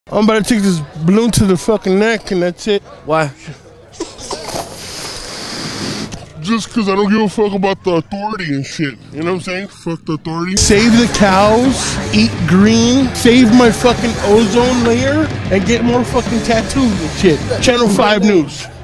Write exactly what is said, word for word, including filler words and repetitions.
I'm about to take this balloon to the fucking neck and that's it. Why? Just because I don't give a fuck about the authority and shit. You know what I'm saying? Fuck the authority. Save the cows, eat green, save my fucking ozone layer, and get more fucking tattoos and shit. Channel five News.